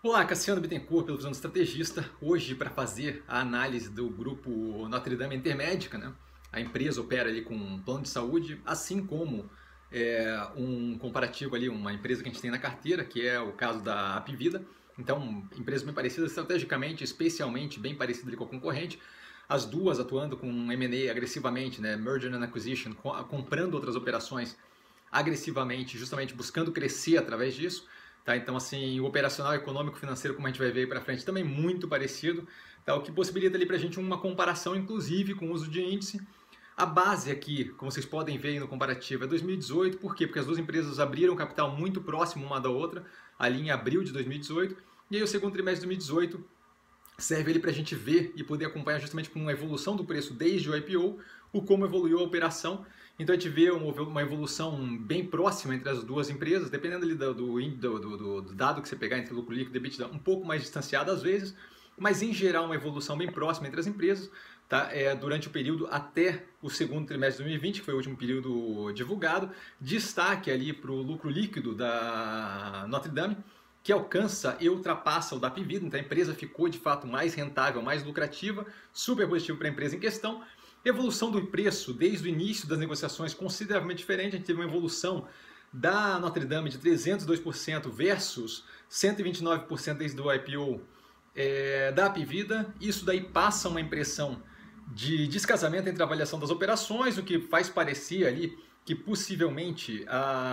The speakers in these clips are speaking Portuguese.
Olá, Cassiano Bittencourt, pelo Visão do Estrategista. Hoje, para fazer a análise do grupo Notre Dame Intermédica, né? A empresa opera ali com um plano de saúde, assim como um comparativo ali, uma empresa que a gente tem na carteira, que é o caso da Apvida. Então, empresas bem parecidas estrategicamente, especialmente bem parecidas ali com a concorrente. As duas atuando com M&A agressivamente, né? Merger and Acquisition, comprando outras operações agressivamente, justamente buscando crescer através disso. Tá? Então, assim, o operacional, econômico, financeiro, como a gente vai ver aí para frente, também muito parecido, tá? O que possibilita ali para a gente uma comparação, inclusive, com o uso de índice. A base aqui, como vocês podem ver aí no comparativo, é 2018. Por quê? Porque as duas empresas abriram capital muito próximo uma da outra, ali em abril de 2018. E aí o segundo trimestre de 2018 serve ali para a gente ver e poder acompanhar justamente com a evolução do preço desde o IPO, o como evoluiu a operação. Então a gente vê uma evolução bem próxima entre as duas empresas, dependendo ali do dado que você pegar entre lucro líquido e EBITDA, um pouco mais distanciado às vezes, mas em geral uma evolução bem próxima entre as empresas, tá? Durante o período até o segundo trimestre de 2020, que foi o último período divulgado. Destaque ali para o lucro líquido da Notre Dame, que alcança e ultrapassa o da Apvida. Então a empresa ficou de fato mais rentável, mais lucrativa, super positivo para a empresa em questão. Evolução do preço desde o início das negociações consideravelmente diferente. A gente teve uma evolução da Notre Dame de 302% versus 129% desde o IPO da Apvida. Isso daí passa uma impressão de descasamento entre a avaliação das operações, o que faz parecer ali que possivelmente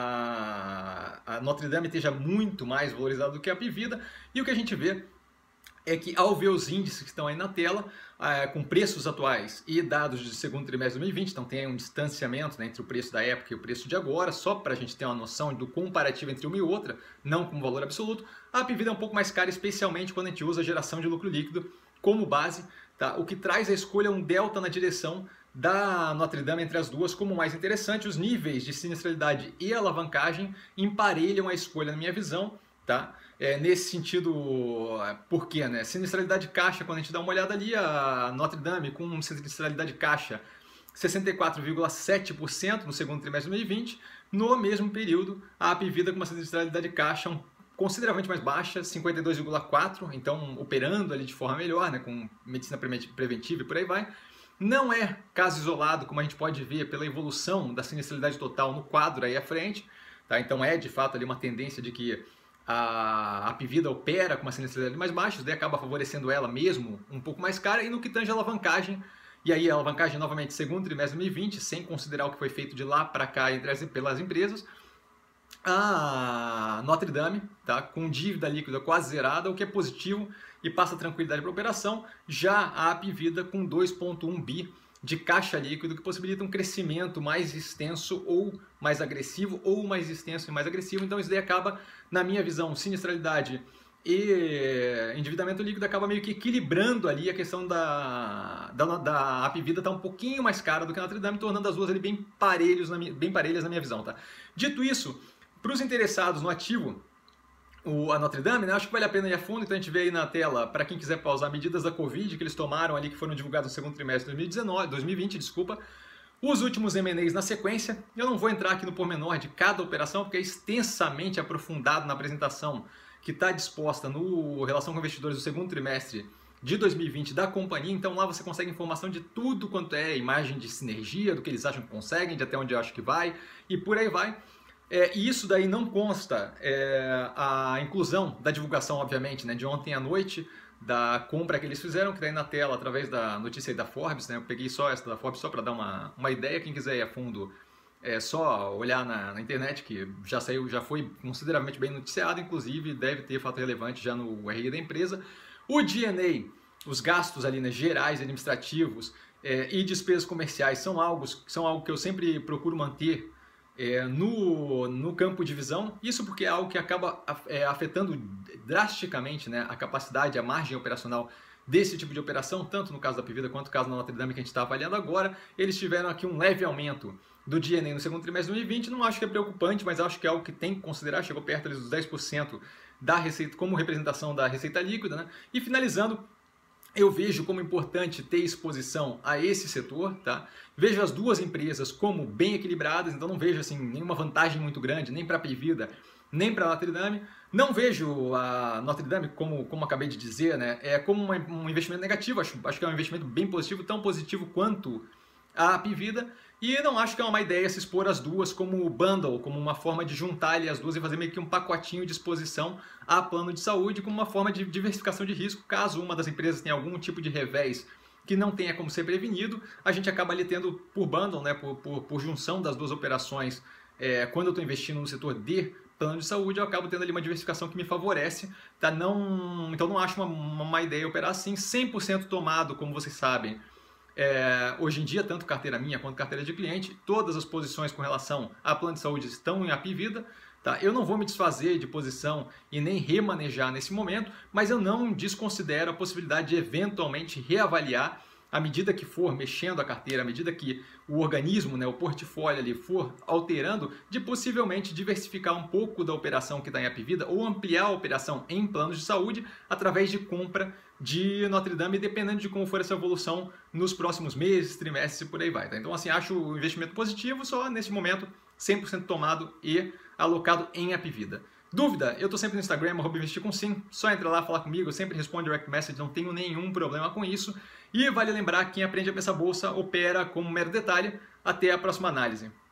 a Notre Dame esteja muito mais valorizada do que a Apvida. E o que a gente vê é que, ao ver os índices que estão aí na tela, com preços atuais e dados de segundo trimestre de 2020, então tem um distanciamento, né, entre o preço da época e o preço de agora, só para a gente ter uma noção do comparativo entre uma e outra, não como valor absoluto. A Apvida é um pouco mais cara, especialmente quando a gente usa a geração de lucro líquido como base, tá? O que traz a escolha um delta na direção da Notre Dame entre as duas como mais interessante. Os níveis de sinistralidade e alavancagem emparelham a escolha na minha visão, tá? Nesse sentido, por quê, né? Sinistralidade caixa, quando a gente dá uma olhada ali, a Notre Dame com sinistralidade caixa 64,7% no segundo trimestre de 2020, no mesmo período a Apvida com uma sinistralidade caixa consideravelmente mais baixa, 52,4%, então operando ali de forma melhor, né, com medicina preventiva e por aí vai. Não é caso isolado, como a gente pode ver pela evolução da sinistralidade total no quadro aí à frente, tá? Então é de fato ali uma tendência de que a Apvida opera com uma sinistralidade mais baixa, isso daí acaba favorecendo ela mesmo um pouco mais cara. E no que tange a alavancagem, e aí a alavancagem novamente segundo trimestre de 2020, sem considerar o que foi feito de lá para cá pelas empresas, a Notre Dame, tá, com dívida líquida quase zerada, o que é positivo e passa tranquilidade para a operação. Já a Apvida com 2,1 bi de caixa líquido, que possibilita um crescimento mais extenso ou mais agressivo, ou mais extenso e mais agressivo. Então isso daí acaba, na minha visão, sinistralidade e endividamento líquido acaba meio que equilibrando ali a questão da Apvida estar um pouquinho mais cara do que a Notre Dame, tornando as duas ali bem parelhas na minha visão, tá? Dito isso, para os interessados no ativo, a Notre Dame, né, acho que vale a pena ir a fundo. Então a gente vê aí na tela, para quem quiser pausar, medidas da Covid que eles tomaram ali, que foram divulgadas no segundo trimestre de 2020, desculpa. Os últimos M&As na sequência. Eu não vou entrar aqui no pormenor de cada operação, porque é extensamente aprofundado na apresentação que está disposta no Relação com Investidores do segundo trimestre de 2020 da companhia. Então lá você consegue informação de tudo quanto é imagem de sinergia, do que eles acham que conseguem, de até onde eu acho que vai, e por aí vai. E isso daí não consta a inclusão da divulgação, obviamente, né, de ontem à noite, da compra que eles fizeram, que está aí na tela através da notícia aí da Forbes, né? Eu peguei só essa da Forbes só para dar uma ideia. Quem quiser ir a fundo, é só olhar na internet, que já saiu, já foi consideravelmente bem noticiado, inclusive deve ter fato relevante já no RI da empresa. O G&A, os gastos ali, né, gerais, administrativos e despesas comerciais são algo que eu sempre procuro manter no campo de visão. Isso porque é algo que acaba afetando drasticamente, né, a capacidade, a margem operacional desse tipo de operação, tanto no caso da Apvida quanto no caso da Notre Dame que a gente está avaliando agora. Eles tiveram aqui um leve aumento do G&A no segundo trimestre de 2020, não acho que é preocupante, mas acho que é algo que tem que considerar, chegou perto ali dos 10% da receita, como representação da receita líquida, né? E finalizando, eu vejo como importante ter exposição a esse setor, tá? Vejo as duas empresas como bem equilibradas, então não vejo assim nenhuma vantagem muito grande, nem para a Apvida nem para Notre Dame. Não vejo a Notre Dame, como acabei de dizer, né, como um investimento negativo. Acho que é um investimento bem positivo, tão positivo quanto a Apivida. E não acho que é uma má ideia se expor as duas como bundle, como uma forma de juntar ali as duas e fazer meio que um pacotinho de exposição a plano de saúde, como uma forma de diversificação de risco. Caso uma das empresas tenha algum tipo de revés que não tenha como ser prevenido, a gente acaba ali tendo por bundle, né, por junção das duas operações. Quando eu estou investindo no setor de plano de saúde, eu acabo tendo ali uma diversificação que me favorece. Tá? Então não acho uma má ideia operar assim, 100% tomado, como vocês sabem. Hoje em dia, tanto carteira minha quanto carteira de cliente, todas as posições com relação a plano de saúde estão em Apivida. Tá? Eu não vou me desfazer de posição e nem remanejar nesse momento, mas eu não desconsidero a possibilidade de eventualmente reavaliar à medida que for mexendo a carteira, à medida que o organismo, né, o portfólio ali for alterando, de possivelmente diversificar um pouco da operação que está em Apivida ou ampliar a operação em planos de saúde através de compra de Notre Dame, dependendo de como for essa evolução nos próximos meses, trimestres e por aí vai. Tá? Então, assim, acho o investimento positivo, só nesse momento 100% tomado e alocado em Apivida. Dúvida? Eu estou sempre no Instagram, @investircomsim. Só entra lá, falar comigo, eu sempre respondo direct message, não tenho nenhum problema com isso. E vale lembrar que quem aprende a pensar bolsa opera como mero detalhe. Até a próxima análise.